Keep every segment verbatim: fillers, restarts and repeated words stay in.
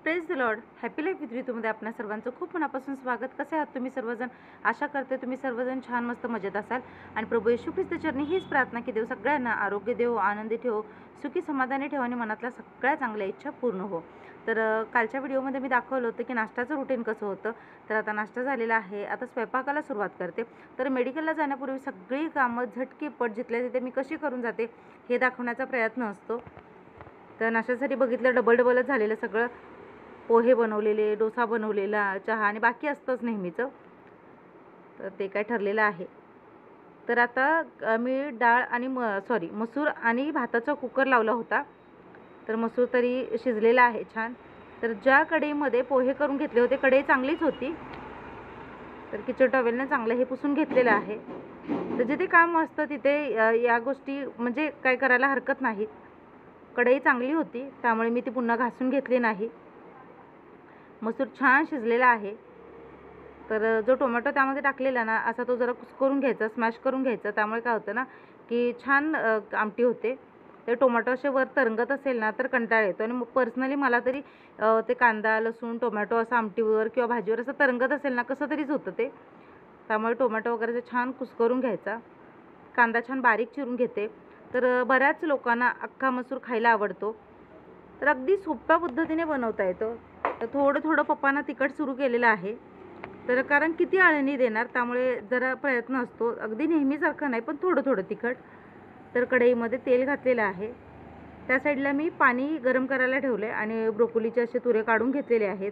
Praise the lord. Happy life with ऋतूमध्ये आपल्या सर्वांचं खूप मनापासून स्वागत. कसे आहात तुम्ही सर्वजण? आशा करते तुम्ही सर्वजण छान मस्त मजेत असाल. आणि प्रभू येशू ख्रिस्त चरणी हीच प्रार्थना की देव सगळ्यांना आरोग्य देव, आनंदी ठेवो, सुखी समाधानी ठेव आणि मनातल्या सगळ्या चांगल्या इच्छा पूर्ण हो. तर कालच्या व्हिडिओमध्ये मी दाखवलं होतं की नाश्त्याचं रुटीन कसं होतं. तर आता नाश्ता झालेला आहे, आता स्वयंपाकाला सुरुवात करते. तर मेडिकलला जाण्यापूर्वी सगळी कामं झटकीपट जिथल्या तिथे मी कशी करून जाते हे दाखवण्याचा प्रयत्न असतो. तर नाश्त्यासाठी बघितलं डबल डबलच झालेलं सगळं. पोहे बनवलेले, डोसा बनवलेला, चहा आणि बाकी असतंच नेहमीचं. तर ते काय ठरलेलं आहे. तर आता मी डाळ आणि म सॉरी मसूर आणि भाताचा कुकर लावला होता. तर मसूर तरी शिजलेला आहे छान. तर ज्या कढईमध्ये पोहे करून घेतले होते, कढई चांगलीच होती, तर किचन टॉवेलने चांगलं हे पुसून घेतलेलं आहे. तर जिथे काम असतं तिथे या गोष्टी म्हणजे काय करायला हरकत नाही. कढई चांगली होती त्यामुळे मी ती पुन्हा घासून घेतली नाही. मसूर छान शिजलेला आहे. तर जो टोमॅटो त्यामध्ये टाकलेला ना, असा तो जरा कुस्करून घ्यायचा, स्मॅश करून घ्यायचा. त्यामुळे काय होतं ना की छान आमटी होते. ते टोमॅटो असे वर तरंगत असेल ना तर कंटाळा येतो. आणि पर्सनली मला तरी ते कांदा, लसूण, टोमॅटो असं आमटीवर किंवा भाजीवर असं तरंगत असेल ना कसं तरीच होतं ते. त्यामुळे टोमॅटो वगैरे छान कुस्करून घ्यायचा. कांदा छान बारीक चिरून घेते. तर बऱ्याच लोकांना अख्खा मसूर खायला आवडतो. तर अगदी सोप्या पद्धतीने बनवता येतो. तर थोडं थोडं पप्पांना तिखट सुरू केलेलं आहे. तर कारण किती आळणी देणार, त्यामुळे जरा प्रयत्न असतो, अगदी नेहमीसारखं नाही पण थोडं थोडं तिखट. तर कढईमध्ये तेल घातलेलं आहे. त्या साईडला मी पाणी गरम करायला ठेवले आणि ब्रोकोलीचे असे तुरे काढून घेतलेले आहेत.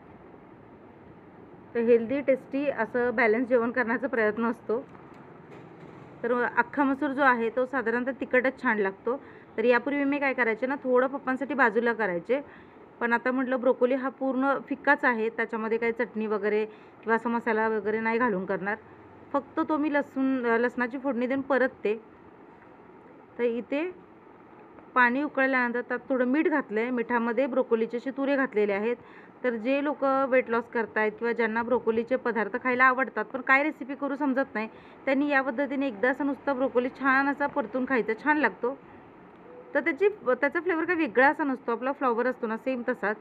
तर हेल्दी टेस्टी असं बॅलन्स जेवण करण्याचा प्रयत्न असतो. तर अख्खा मसूर जो आहे तो साधारणतः तिखटच छान लागतो. तर यापूर्वी मी काय करायचे ना, थोडं पप्पांसाठी बाजूला करायचे. पण आता म्हटलं ब्रोकोली हा पूर्ण फिक्काच आहे, त्याच्यामध्ये काही चटणी वगैरे किंवा असा मसाला वगैरे नाही घालून करणार. फक्त तो मी लसूण लसणाची फोडणी देऊन परतते. तर इथे पाणी उकळल्यानंतर त्यात थोडं मीठ घातलं आहे. मिठामध्ये ब्रोकोलीचे असे तुरे घातलेले आहेत. तर जे लोक वेट लॉस करतायत किंवा ज्यांना ब्रोकोलीचे पदार्थ खायला आवडतात पण काय रेसिपी करू समजत नाही, त्यांनी या पद्धतीने एकदा असं नुसतं ब्रोकोली छान असा परतून खायचा, छान लागतो. तर त्याची त्याचा फ्लेवर काही वेगळा असा नसतो, आपला फ्लॉवर असतो ना सेम तसाच.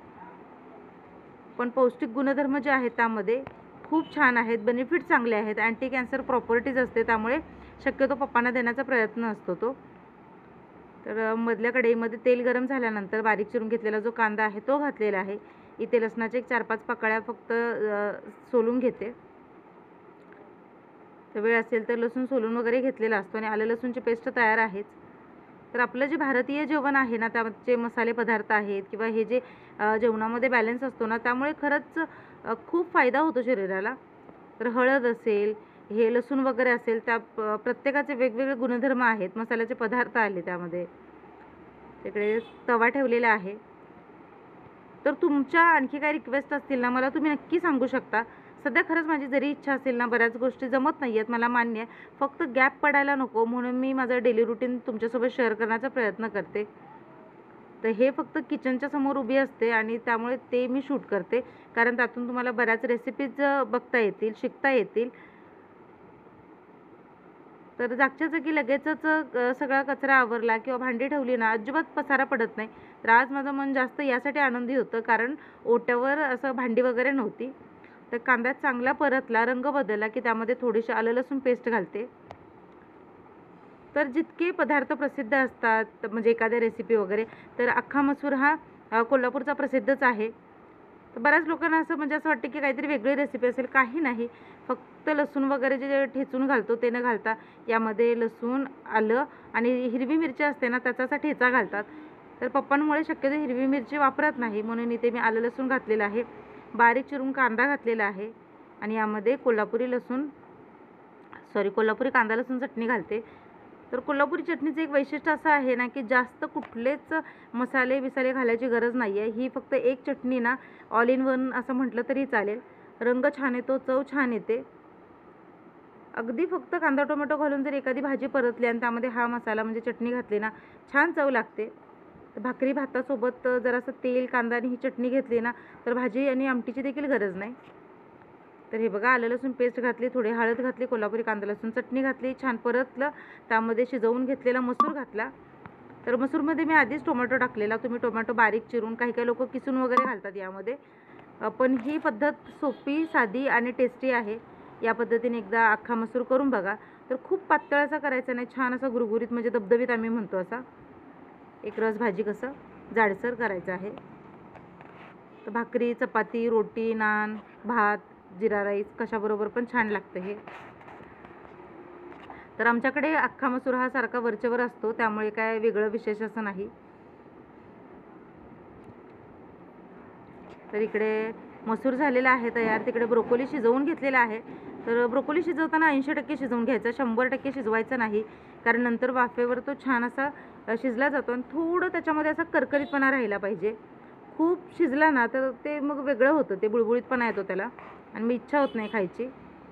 पण पौष्टिक गुणधर्म जे आहेत त्यामध्ये खूप छान आहेत, बेनिफिट चांगले आहेत, अँटी कॅन्सर प्रॉपर्टीज असते, त्यामुळे शक्यतो पप्पांना देण्याचा प्रयत्न असतो तो. तर मधल्या कढईमध्ये तेल गरम झाल्यानंतर बारीक चिरून घेतलेला जो कांदा आहे तो घातलेला आहे. इथे लसणाचे एक चार पाच पाकळ्या फक्त सोलून घेते. तर वेळ असेल तर लसूण सोलून वगैरे घेतलेला असतो आणि आलं लसूणची पेस्ट तयार आहेच. तर आपलं जे भारतीय जेवण आहे ना, त्याचे मसाले पदार्थ आहेत किंवा हे जे जेवणामध्ये बॅलन्स असतो ना, त्यामुळे खरंच खूप फायदा होतो शरीराला. तर हळद असेल, हे लसूण वगैरे असेल, त्या प्रत्येकाचे वेगवेगळे गुणधर्म आहेत. मसाल्याचे पदार्थ आले त्यामध्ये. तिकडे तवा ठेवलेला आहे. तर तुमच्या आणखी काही रिक्वेस्ट असतील ना, मला तुम्ही नक्की सांगू शकता. सध्या खरंच माझी जरी इच्छा असेल ना, बऱ्याच गोष्टी जमत नाही आहेत, मला मान्य आहे. फक्त गॅप पडायला नको म्हणून मी माझं डेली रुटीन तुमच्यासोबत शेअर करण्याचा प्रयत्न करते. तर हे फक्त किचनच्या समोर उभी असते आणि त्यामुळे ते मी शूट करते, कारण त्यातून तुम्हाला बऱ्याच रेसिपीज बघता येतील, शिकता येतील. तर जागच्या जागी लगेचच सगळा कचरा आवरला किंवा भांडी ठेवली ना, अजिबात पसारा पडत नाही. तर आज माझं मन जास्त यासाठी आनंदी होतं, कारण ओट्यावर असं भांडी वगैरे नव्हती. तर कांदा चांगला परतला, रंग बदलला की त्यामध्ये थोडीशी आलं लसूण पेस्ट घालते. तर जितके पदार्थ प्रसिद्ध असतात म्हणजे एखाद्या रेसिपी वगैरे, तर अख्खा मसूर हा कोल्हापूरचा प्रसिद्धच आहे. तर बऱ्याच लोकांना असं म्हणजे असं वाटतं की काहीतरी वेगळी रेसिपी असेल, काही नाही. फक्त लसूण वगैरे जे ठेचून घालतो ते न घालता यामध्ये लसूण, आलं आणि हिरवी मिरची असते ना, त्याचा असा ठेचा घालतात. तर पप्पांमुळे शक्यतो हिरवी मिरची वापरत नाही म्हणून इथे मी आलं लसूण घातलेलं आहे. बारीक चिरून कांदा घातलेला आहे आणि यामध्ये कोल्हापुरी लसूण सॉरी कोल्हापुरी कांदा लसूण चटणी घालते. तर कोल्हापुरी चटणीचं एक वैशिष्ट्य असं आहे ना की जास्त कुठलेच मसाले बिसाले घालायची गरज नाही आहे. ही फक्त एक चटणी ना ऑल इन वन असं म्हटलं तरी चालेल. रंग छान येतो, चव छान येते. अगदी फक्त कांदा टोमॅटो घालून जर एखादी भाजी परतली आणि त्यामध्ये हा मसाला म्हणजे चटणी घातली ना, छान चव लागते. भाकरी भातासोबत जरासं तेल, कांदा आणि ही चटणी घेतली ना, तर भाजी आणि आमटीची देखील गरज नाही. तर हे बघा, आलं लसूण पेस्ट घातली, थोडी हळद घातली, कोल्हापुरी कांदा लसूण चटणी घातली, छान परतलं. त्यामध्ये शिजवून घेतलेला मसूर घातला तर मसूरमध्ये मी आधीच टोमॅटो टाकलेला, तुम्ही टोमॅटो बारीक चिरून, काही काही लोक किसून वगैरे घालतात यामध्ये, पण ही पद्धत सोपी, साधी आणि टेस्टी आहे. या पद्धतीने एकदा अख्खा मसूर करून बघा. तर खूप पातळ असा करायचा नाही, छान असा गुरगुरीत, म्हणजे दबदबीत आम्ही म्हणतो असा एक रस भाजी कसं जाडसर करायचं आहे. तर भाकरी, चपाती, रोटी, नान, भात, जिरा राईस कशाबरोबर पण छान लागतं हे. तर आमच्याकडे अख्खा मसूर हा सारखा वरचेवर असतो, त्यामुळे काय वेगळं विशेष असं नाही. तर इकडे मसूर झालेला आहे तयार. तिकडे ब्रोकोली शिजवून घेतलेला आहे. तर ब्रोकोली शिजवताना ऐंशी टक्के शिजवून घ्यायचं, शंभर टक्के शिजवायचं नाही, कारण नंतर वाफेवर तो छान असा शिजला जातो आणि थोडं त्याच्यामध्ये असा करकरीतपणा राहिला पाहिजे. खूप शिजला ना तर ते मग वेगळं होतं, ते बुळबुळीतपणा येतो त्याला आणि मी इच्छा होत नाही खायची.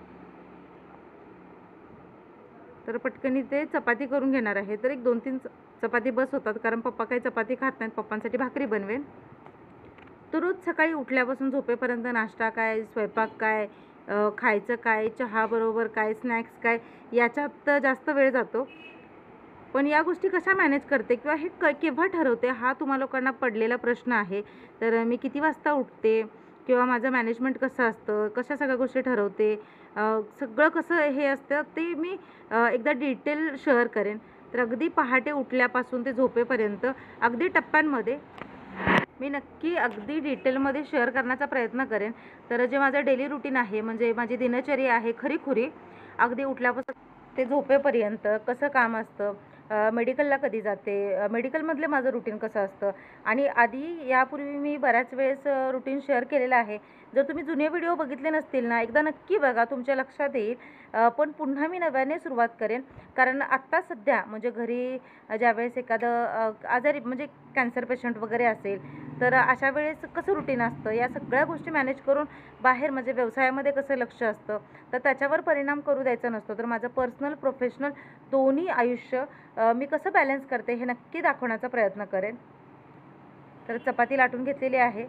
तर पटकन ते चपाती करून घेणार आहे. तर एक दोन तीन चपाती बस होतात, कारण पप्पा काही चपाती खात नाहीत, पप्पांसाठी भाकरी बनवेन. तर रोज सकाळी उठल्यापासून झोपेपर्यंत नाश्ता काय, स्वयंपाक काय, खायचं काय, चहाबरोबर काय, स्नॅक्स काय, याच्यात जास्त वेळ जातो. पण या गोष्टी कशा मॅनेज करते किंवा हे क केव्हा ठरवते हा तुम्हा लोकांना पडलेला प्रश्न आहे. तर मी किती वाजता उठते किंवा माझं मॅनेजमेंट कसं असतं, कशा सगळ्या गोष्टी ठरवते, सगळं कसं हे असतं ते मी एकदा डिटेल शेअर करेन. तर अगदी पहाटे उठल्यापासून ते झोपेपर्यंत अगदी टप्प्यांमध्ये मी नक्की अगदी डिटेलमध्ये शेअर करण्याचा प्रयत्न करेन. तर जे माझं डेली रुटीन आहे, म्हणजे माझी दिनचर्या आहे खरीखुरी, अगदी उठल्यापासून ते झोपेपर्यंत कसं काम असतं, मेडिकलला कधी जाते, मेडिकलमधले माझं रुटीन कसं असतं. आणि आधी यापूर्वी मी बऱ्याच वेळेस रुटीन शेअर केलेलं आहे. जर तुम्ही जुने व्हिडिओ बघितले नसतील ना, एकदा नक्की बघा, तुमच्या लक्षात येईल. पण पुन्हा मी नव्याने सुरुवात करेन, कारण आत्ता सध्या म्हणजे घरी ज्यावेळेस एखादं आजारी म्हणजे कॅन्सर पेशंट वगैरे असेल, तर अशा वेळेस कसं रुटीन असतं, या सगळ्या गोष्टी मॅनेज करून बाहेर म्हणजे व्यवसायामध्ये कसं लक्ष असतं, तर त्याच्यावर परिणाम करू द्यायचा नसतो. तर माझं पर्सनल प्रोफेशनल दोन्ही आयुष्य मी कसं बॅलन्स करते हे नक्की दाखवण्याचा प्रयत्न करेन. तर चपाती लाटून घेतलेली आहे.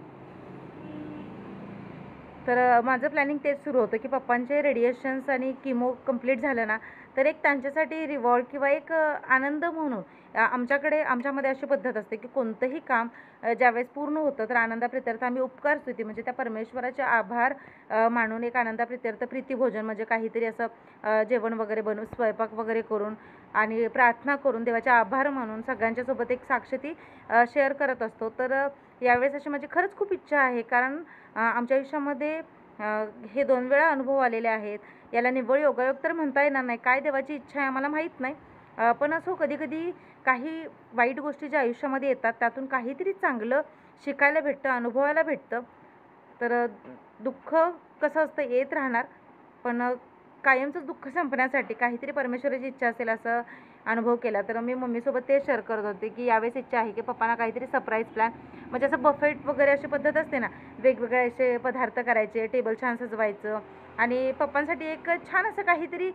तर माझं प्लॅनिंग तेच सुरू होतं की पप्पांचे रेडिएशन्स आणि किमो कंप्लीट झालं ना, तर एक त्यांच्यासाठी रिवॉर्ड किंवा एक आनंद म्हणून आमच्याकडे आमच्यामध्ये अशी पद्धत असते की कोणतंही काम ज्यावेळेस पूर्ण होतं तर आनंदाप्रित्यर्थ आम्ही उपकार स्तुती म्हणजे त्या परमेश्वराचे आभार मानून एक आनंदाप्रित्यर्थ प्रीतिभोजन म्हणजे काहीतरी असं जेवण वगैरे बनवून, स्वयंपाक वगैरे करून आणि प्रार्थना करून देवाचे आभार मानून सगळ्यांच्यासोबत एक साक्षी शेअर करत असतो. तर यावेळेस अशी माझी खरंच खूप इच्छा आहे, कारण आमच्या आयुष्यामध्ये हे दोन वेळा अनुभव आलेले आहेत. याला निव्वळ योगायोग तर म्हणता येणार नाही, काय देवाची इच्छा आहे आम्हाला माहीत नाही. पण असो कधी कधी काही वाईट गोष्टी ज्या आयुष्यामध्ये येतात त्यातून काहीतरी चांगलं शिकायला भेटतं, अनुभवायला भेटतं. तर दुःख कसं असतं येत राहणार, पण कायमचं दुःख संपण्यासाठी काहीतरी परमेश्वराची इच्छा असेल असं अनुभव केला. तर मी मम्मीसोबत ते शेअर करत होते की यावेळेस इच्छा आहे की पप्पांना काहीतरी सरप्राईज प्लॅन, म्हणजे असं बफेट वगैरे अशी पद्धत असते ना, वेगवेगळे असे पदार्थ करायचे, टेबल छान सजवायचं आणि पप्पांसाठी एक छान असं काहीतरी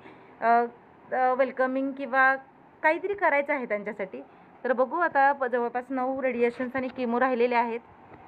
वेलकमिंग किंवा काहीतरी करायचं आहे त्यांच्यासाठी. तर बघू आता जवळपास नऊ रेडिएशन्स आणि किमो राहिलेले आहेत.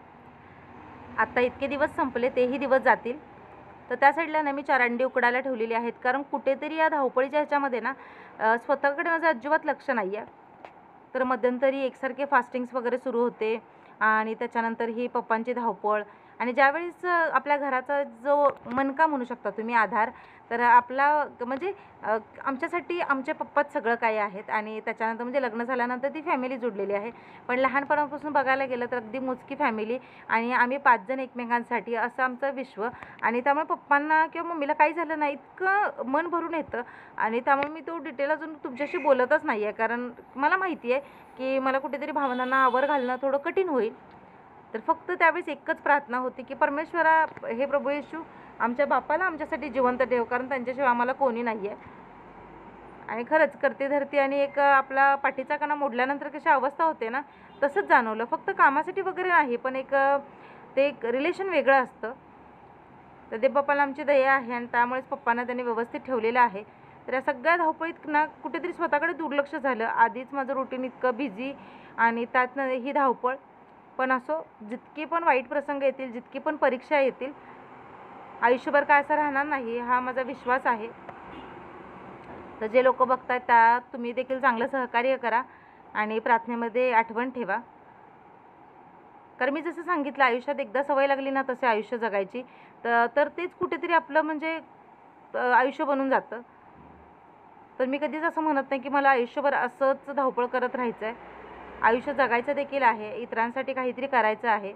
आत्ता इतके दिवस संपले, तेही दिवस जातील. तर त्या साईडला ना मी चार अंडी उकडायला ठेवलेली आहेत, कारण कुठेतरी या धावपळीच्या ह्याच्यामध्ये ना स्वतःकडे माझं अजिबात लक्ष नाही आहे. तर मध्यंतरी एकसारखे फास्टिंग्स वगैरे सुरू होते आणि त्याच्यानंतर ही पप्पांची धावपळ आणि ज्यावेळेस आपल्या घराचा जो मनका म्हणू शकता तुम्ही आधार, तर आपला म्हणजे आमच्यासाठी आमच्या पप्पाच सगळं काही आहेत आणि त्याच्यानंतर म्हणजे लग्न झाल्यानंतर ती फॅमिली जुडलेली आहे. पण लहानपणापासून बघायला गेलं तर अगदी मोजकी फॅमिली आणि आम्ही पाच जण एकमेकांसाठी असं आमचं विश्व. आणि त्यामुळे पप्पांना किंवा मम्मीला काही झालं नाही इतकं मन भरून येतं आणि त्यामुळे मी तो डिटेल अजून तुमच्याशी बोलतच नाही आहे, कारण मला माहिती आहे की मला कुठेतरी भावनांना आवर घालणं थोडं कठीण होईल. तर फक्त त्यावेळेस एकच प्रार्थना होती की परमेश्वरा, हे प्रभू येशू, आमच्या बापाला आमच्यासाठी जिवंत ठेव, कारण त्यांच्याशिवाय आम्हाला कोणी नाही आहे. आणि खरंच करते धरती आणि एक आपला पाठीचा कणा मोडल्यानंतर कशी अवस्था होते ना, तसंच जाणवलं. फक्त कामासाठी वगैरे नाही, पण एक ते एक रिलेशन वेगळं असतं. तर ते पप्पाला आमची दया आहे आणि त्यामुळेच पप्पांना त्यांनी व्यवस्थित ठेवलेलं आहे. तर या सगळ्या धावपळीत ना कुठेतरी स्वतःकडे दुर्लक्ष झालं. आधीच माझं रुटीन इतकं बिझी आणि त्यातनं ही धावपळ. पण असो, जितके पण वाईट प्रसंग येतील, जितकी पण परीक्षा येतील, आयुष्यभर काय असं राहणार नाही हा माझा विश्वास आहे. तर जे लोक बघतायत त्यात तुम्ही देखील चांगलं सहकार्य करा. आणि प्रार्थनेमध्ये आठवण ठेवा. कारण मी जसं सांगितलं, आयुष्यात एकदा सवय लागली ना तसे आयुष्य जगायची, तर तर तेच कुठेतरी आपलं म्हणजे अ, आयुष्य बनून जातं. तर मी कधीच असं म्हणत नाही की मला आयुष्यभर असंच धावपळ करत राहायचं आहे. आयुष्य जगायचं देखील आहे, इतरांसाठी काहीतरी करायचं आहे.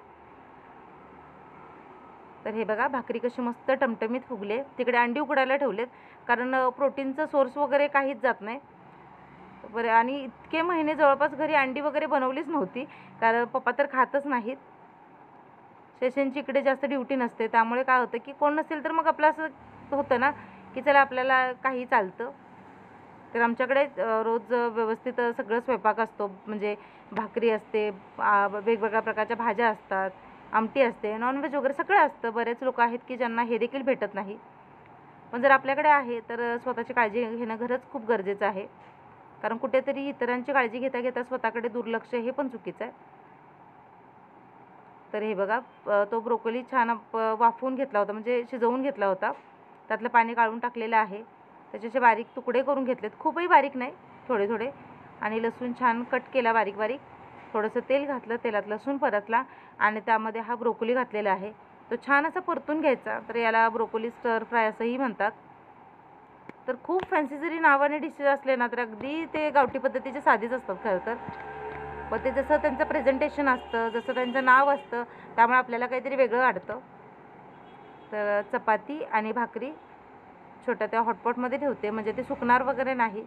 तर हे बघा भाकरी कशी मस्त टमटमीत फुगले. तिकडे अंडी उकडायला ठेवलेत, कारण प्रोटीनचं सोर्स वगैरे काहीच जात नाही. बरं, आणि इतके महिने जवळपास घरी अंडी वगैरे बनवलीच नव्हती, कारण पप्पा तर खातच नाहीत. सेशनची इकडे जास्त ड्युटी नसते, त्यामुळे काय होतं की कोण नसेल तर मग आपलं असं होतं ना की चला आपल्याला काही चालतं. तर आमच्याकडे अ, रोज व्यवस्थित सगळं स्वयंपाक असतो, म्हणजे भाकरी असते, आ, वेगवेगळ्या प्रकारच्या भाज्या असतात, आमटी असते, नॉनव्हेज वगैरे सगळं असतं. बरेच लोक आहेत की ज्यांना हे देखील भेटत नाही, पण जर आपल्याकडे आहे तर स्वतःची काळजी घेणं खरंच खूप गरजेचं आहे. कारण कुठेतरी इतरांची काळजी घेता घेता स्वतःकडे दुर्लक्ष हे पण चुकीचं आहे. तर हे बघा अ, तो ब्रोकोली छान प वाफवून घेतला होता, म्हणजे शिजवून घेतला होता. त्यातलं पाणी काढून टाकलेलं आहे. त्याचे असे बारीक तुकडे करून घेतलेत, खूपही बारीक नाही, थोडे थोडे. आणि लसूण छान कट केला बारीक बारीक. थोडंसं तेल घातलं, तेलात लसूण परतला आणि त्यामध्ये हा ब्रोकोली घातलेला आहे. तो छान असा परतून घ्यायचा. तर याला ब्रोकोली स्टर फ्राय असंही म्हणतात. तर खूप फॅन्सी जरी नावाने डिशेस असले ना, तर अगदी ते गावठी पद्धतीचे साधेच असतात खरं तर. पण ते जसं त्यांचं प्रेझेंटेशन असतं, जसं त्यांचं नाव असतं, त्यामुळे आपल्याला काहीतरी वेगळं वाटतं. तर चपाती आणि भाकरी छोट्या त्या हॉटपॉटमध्ये ठेवते, म्हणजे ते सुकणार वगैरे नाही.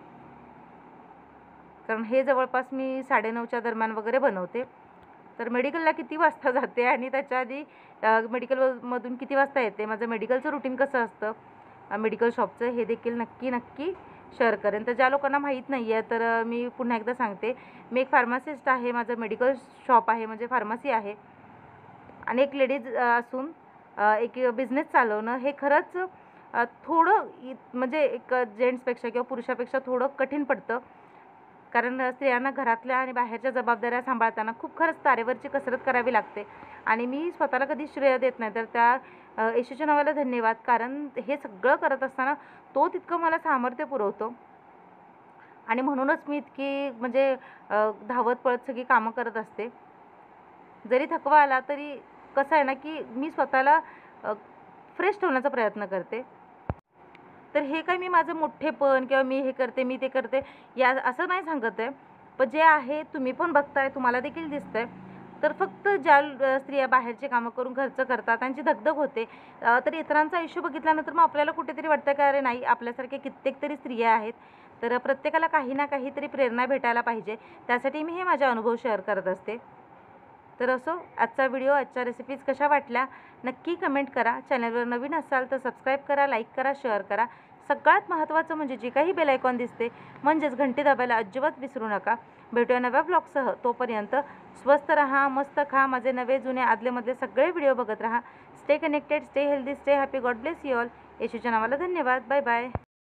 कारण हे जवळपास मी साडेनऊच्या दरम्यान वगैरे बनवते. तर मेडिकलला किती वाजता जाते आणि त्याच्या आधी मेडिकलमधून किती वाजता येते, माझं मेडिकलचं रुटीन कसं असतं, मेडिकल शॉपचं, हे देखील नक्की नक्की शेअर करेन. तर ज्या लोकांना माहीत नाही आहे तर मी पुन्हा एकदा सांगते, मी एक फार्मासिस्ट आहे, माझं मेडिकल शॉप आहे, म्हणजे फार्मसी आहे. आणि एक लेडीज असून एक बिझनेस चालवणं हे खरंच थोडं म्हणजे एक जेंट्सपेक्षा किंवा पुरुषापेक्षा थोडं कठीण पडतं. कारण स्त्रियांना घरातल्या आणि बाहेरच्या जबाबदाऱ्या सांभाळताना खूप खरंच तारेवरची कसरत करावी लागते. आणि मी स्वतःला कधी श्रेय देत नाही, तर त्या येशूच्या नावाला धन्यवाद. कारण हे सगळं करत असताना तो तितकं मला सामर्थ्य पुरवतो. आणि म्हणूनच मी इतकी म्हणजे धावत पळत सगळी कामं करत असते. जरी थकवा आला तरी कसं आहे ना की मी स्वतःला फ्रेश ठेवण्याचा प्रयत्न करते. तर हे काय मी माझं मोठेपण किंवा मी हे करते मी ते करते या असं नाही सांगत आहे. पण जे आहे तुम्ही पण बघताय, तुम्हाला देखील दिसतंय. तर फक्त ज्या स्त्रिया बाहेरचे कामं करून घरचं करतात, त्यांची धगधग होते, तर इतरांचं आयुष्य बघितल्यानंतर मग आपल्याला कुठेतरी वाटतं की अरे नाही, आपल्यासारखे कित्येक तरी स्त्रिया आहेत. तर प्रत्येकाला काही ना काहीतरी प्रेरणा भेटायला पाहिजे, त्यासाठी मी हे माझे अनुभव शेअर करत असते. तर असो, आजचा व्हिडिओ, आजच्या रेसिपीज कशा वाटल्या नक्की कमेंट करा. चॅनलवर नवीन असाल तर सबस्क्राईब करा, लाईक करा, शेअर करा. सगळ्यात महत्त्वाचं म्हणजे जी काही बेल आयकॉन दिसते म्हणजेच घंटी दाबायला अजिबात विसरू नका. भेटूया नव्या ब्लॉगसह. तोपर्यंत स्वस्थ रहा, मस्त खा. माझे नवे जुने आदलेमधले सगळे व्हिडिओ बघत राहा. Stay connected, stay healthy, stay happy. God bless you all. येशूच्या नावाला धन्यवाद. Bye bye.